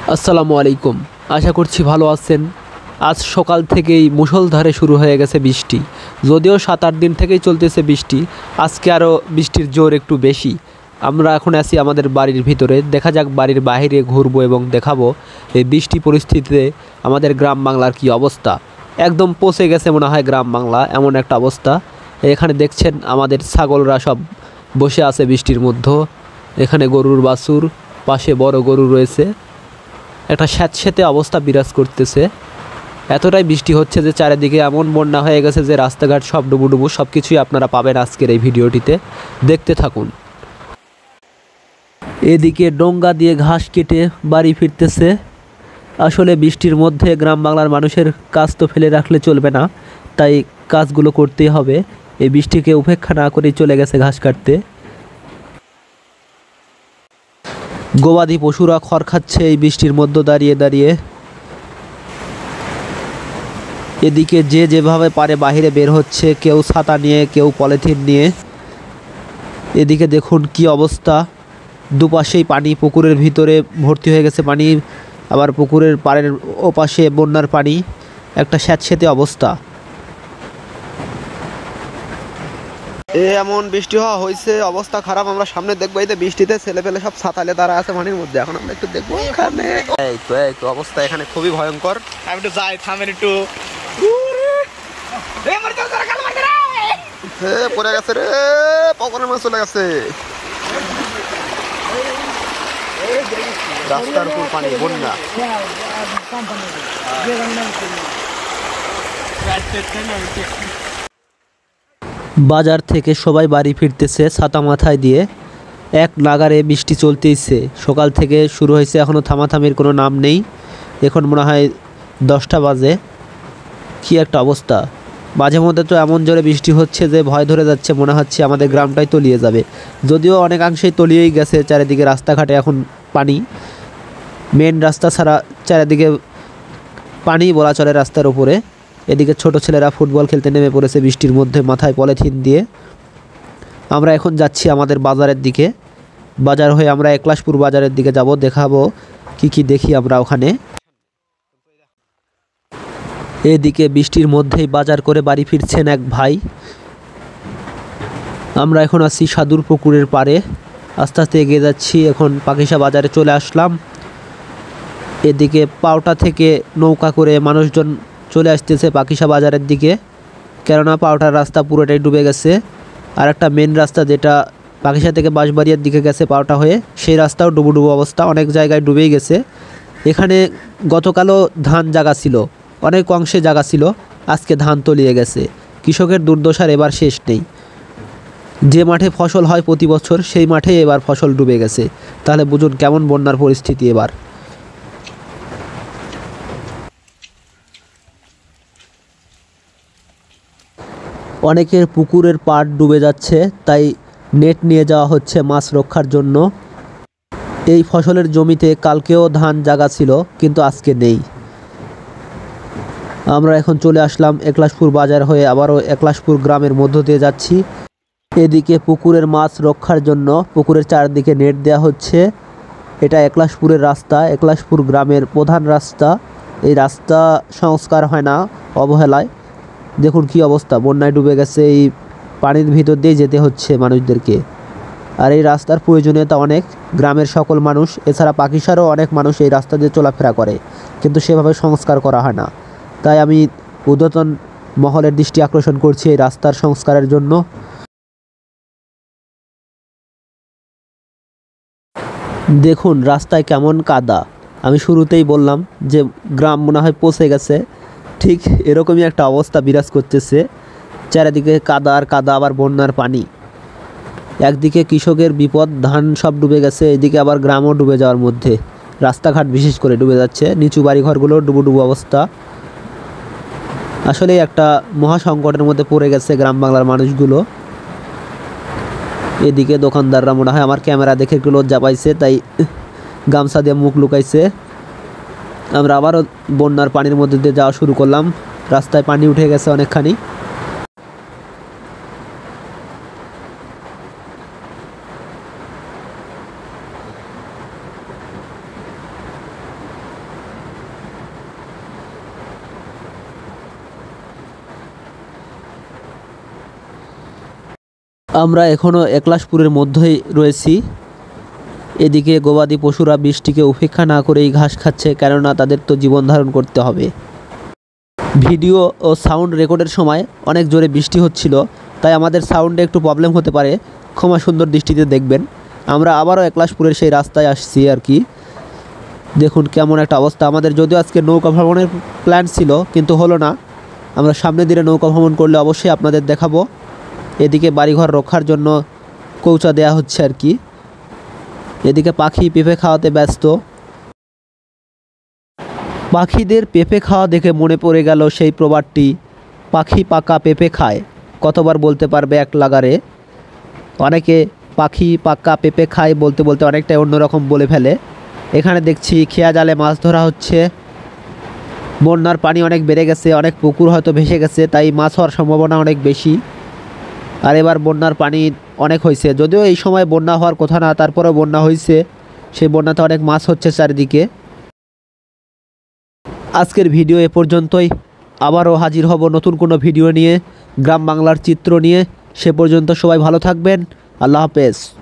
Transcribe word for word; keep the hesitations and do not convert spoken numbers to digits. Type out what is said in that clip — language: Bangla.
আসসালামু আলাইকুম। আশা করছি ভালো আছেন। আজ সকাল থেকেই মুষলধারে শুরু হয়ে গেছে বৃষ্টি। যদিও সাত আট দিন থেকেই চলতেছে বৃষ্টি, আজকে আরও বৃষ্টির জোর একটু বেশি। আমরা এখন আছি আমাদের বাড়ির ভিতরে, দেখা যাক বাড়ির বাইরে ঘুরবো এবং দেখাবো এই বৃষ্টি পরিস্থিতিতে আমাদের গ্রাম বাংলার কী অবস্থা। একদম পচে গেছে মনে হয় গ্রাম বাংলা, এমন একটা অবস্থা। এখানে দেখছেন আমাদের ছাগলরা সব বসে আছে বৃষ্টির মধ্যে। এখানে গরুর বাছুর, পাশে বড় গরু রয়েছে। একটা স্যাঁতস্যাঁতে অবস্থা বিরাজ করতেছে। এতটাই বৃষ্টি হচ্ছে যে চারিদিকে এমন বন্যা হয়ে গেছে যে রাস্তাঘাট সব ডুবুডুবু। সব কিছুই আপনারা পাবেন আজকের এই ভিডিওটিতে, দেখতে থাকুন। এদিকে ডোঙ্গা দিয়ে ঘাস কেটে বাড়ি ফিরতেছে। আসলে বৃষ্টির মধ্যে গ্রাম বাংলার মানুষের কাজ তো ফেলে রাখলে চলবে না, তাই কাজগুলো করতেই হবে। এই বৃষ্টিকে উপেক্ষা না করেই চলে গেছে ঘাস কাটতে। গবাদি পশুরা খড় খাচ্ছে এই বৃষ্টির মধ্যে দাঁড়িয়ে দাঁড়িয়ে। এদিকে যে যেভাবে পারে বাইরে বের হচ্ছে, কেউ ছাতা নিয়ে, কেউ পলিথিন নিয়ে। এদিকে দেখুন কি অবস্থা, দুপাশেই পানি, পুকুরের ভিতরে ভর্তি হয়ে গেছে পানি, আবার পুকুরের পাড়ের ওপাশে বন্যার পানি। একটা স্যাঁতস্যাঁতে অবস্থা। এমন বৃষ্টি হওয়া হয়েছে, অবস্থা খারাপ। আমরা সামনে দেখবো, এই যে বৃষ্টিতে ছেলে পেলে সব ছাতালে তারা আছে পানির মধ্যে। এখন আমরা একটু দেখবো এখানে, এই তো এই তো অবস্থা এখানে খুবই ভয়ঙ্কর। আমি একটু যাই, থামেন একটু। পড়ে গেছে রে, পকরের মাছ চলে গেছে। রাস্তার উপর পানি, বন্যা। বাজার থেকে সবাই বাড়ি ফিরতেছে ছাতা মাথায় দিয়ে। এক নাগারে বৃষ্টি চলতেইছে, সকাল থেকে শুরু হয়েছে, এখনও থামাথামির কোনো নাম নেই। এখন মনে হয় দশটা বাজে। কি একটা অবস্থা। মাঝে মধ্যে তো এমন জোরে বৃষ্টি হচ্ছে যে ভয় ধরে যাচ্ছে, মনে হচ্ছে আমাদের গ্রামটাই তলিয়ে যাবে। যদিও অনেকাংশেই তলিয়েই গেছে, চারিদিকে রাস্তাঘাটে এখন পানি। মেন রাস্তা ছাড়া চারিদিকে পানি বলা চলে রাস্তার উপরে। এদিকে ছোট ছেলেরা ফুটবল খেলতে নেমে পড়েছে বৃষ্টির মধ্যে, মাথায় পলিথিন দিয়ে। আমরা এখন যাচ্ছি আমাদের বাজারের দিকে। বাজার হয়ে আমরা একলাশপুর বাজারের দিকে যাব, দেখাবো কি কি দেখি আমরা ওখানে। এদিকে বৃষ্টির মধ্যেই বাজার করে বাড়ি ফিরছেন এক ভাই। আমরা এখন আছি সাধুর পুকুরের পাড়ে, আস্তে আস্তে এগিয়ে যাচ্ছি। এখন পাখিসা বাজারে চলে আসলাম। এদিকে পাওটা থেকে নৌকা করে মানুষজন চলে আসতেছে পাখিসা বাজারের দিকে, কেননা পাওটার রাস্তা পুরোটাই ডুবে গেছে। আর একটা মেন রাস্তা যেটা পাখিসা থেকে বাঁশবাড়িয়ার দিকে গেছে পাওটা হয়ে, সেই রাস্তাও ডুবুডুবু অবস্থা, অনেক জায়গায় ডুবেই গেছে। এখানে গতকালও ধান জাগা ছিল, অনেক অংশে জাগা ছিল, আজকে ধান তলিয়ে গেছে। কৃষকের দুর্দশার এবার শেষ নেই। যে মাঠে ফসল হয় প্রতি বছর, সেই মাঠে এবার ফসল ডুবে গেছে। তাহলে বুঝুন কেমন বন্যার পরিস্থিতি এবার। অনেকের পুকুরের পাড় ডুবে যাচ্ছে, তাই নেট নিয়ে যাওয়া হচ্ছে মাছ রক্ষার জন্য। এই ফসলের জমিতে কালকেও ধান জাগা ছিল, কিন্তু আজকে নেই। আমরা এখন চলে আসলাম একলাশপুর বাজার হয়ে, আবারও একলাশপুর গ্রামের মধ্য দিয়ে যাচ্ছি। এদিকে পুকুরের মাছ রক্ষার জন্য পুকুরের চারদিকে নেট দেওয়া হচ্ছে। এটা একলাশপুরের রাস্তা, একলাশপুর গ্রামের প্রধান রাস্তা। এই রাস্তা সংস্কার হয় না অবহেলায়। দেখুন কি অবস্থা, বন্যায় ডুবে গেছে। এই পানির ভিতর দিয়ে যেতে হচ্ছে মানুষদেরকে। আর এই রাস্তার প্রয়োজনীয়তা অনেক, গ্রামের সকল মানুষ, এছাড়া পাখিসারও অনেক মানুষ এই রাস্তা দিয়ে চলাফেরা করে, কিন্তু সেভাবে সংস্কার করা হয় না। তাই আমি ঊর্ধ্বতন মহলের দৃষ্টি আকর্ষণ করছি এই রাস্তার সংস্কারের জন্য। দেখুন রাস্তায় কেমন কাদা। আমি শুরুতেই বললাম যে গ্রাম মনে হয় পচে গেছে, ঠিক এরকমই একটা অবস্থা বিরাজ করতেছে। চারিদিকে কাদা আর কাদা, আবার বন্যার পানি। একদিকে কৃষকের বিপদ, ধান সব ডুবে গেছে, এদিকে আবার গ্রামও ডুবে যাওয়ার মধ্যে। রাস্তাঘাট বিশেষ করে ডুবে যাচ্ছে, নিচু বাড়িঘরগুলো ডুবুডুবু অবস্থা। আসলে একটা মহা সংকটের মধ্যে পড়ে গেছে গ্রাম বাংলার মানুষগুলো। এদিকে দোকানদাররা মনে হয় আমার ক্যামেরা দেখে একটু লজ্জা পাইছে, তাই গামছা দিয়ে মুখ লুকাইছে। আমরা আবারও বন্যার পানির মধ্যে দিয়ে যাওয়া শুরু করলাম। রাস্তায় পানি উঠে গেছে অনেকখানি। আমরা এখনও একলাশপুরের মধ্যেই রয়েছি। এদিকে গবাদি পশুরা বৃষ্টিকে উপেক্ষা না করেই ঘাস খাচ্ছে, কেননা তাদের তো জীবন ধারণ করতে হবে। ভিডিও ও সাউন্ড রেকর্ডের সময় অনেক জোরে বৃষ্টি হচ্ছিল, তাই আমাদের সাউন্ডে একটু প্রবলেম হতে পারে, ক্ষমা সুন্দর দৃষ্টিতে দেখবেন। আমরা আবারও একলাশপুরের সেই রাস্তায় আসছি আর কি। দেখুন কেমন একটা অবস্থা। আমাদের যদিও আজকে নৌকা ভ্রমণের প্ল্যান ছিল, কিন্তু হলো না। আমরা সামনের দিনে নৌকা ভ্রমণ করলে অবশ্যই আপনাদের দেখাবো। এদিকে বাড়িঘর রক্ষার জন্য কৌচা দেয়া হচ্ছে আর কি। এদিকে পাখি পেঁপে খাওয়াতে ব্যস্ত। পাখিদের পেঁপে খাওয়া দেখে মনে পড়ে গেল সেই প্রবাদটি, পাখি পাকা পেঁপে খায়, কতবার বলতে পারবে এক লাগারে। অনেকে পাখি পাকা পেঁপে খায় বলতে বলতে অনেকটাই অন্যরকম বলে ফেলে। এখানে দেখছি খেয়া জালে মাছ ধরা হচ্ছে। বন্যার পানি অনেক বেড়ে গেছে, অনেক পুকুর হয়তো ভেসে গেছে, তাই মাছ হওয়ার সম্ভাবনা অনেক বেশি। আর এবার বন্যার পানি অনেক হয়েছে, যদিও এই সময় বন্যা হওয়ার কথা না, তারপরেও বন্যা হয়েছে। সেই বন্যাতে অনেক মাছ হচ্ছে চারিদিকে। আজকের ভিডিও এ পর্যন্তই। আবারও হাজির হব নতুন কোনো ভিডিও নিয়ে, গ্রাম বাংলার চিত্র নিয়ে। সে পর্যন্ত সবাই ভালো থাকবেন। আল্লাহ হাফেজ।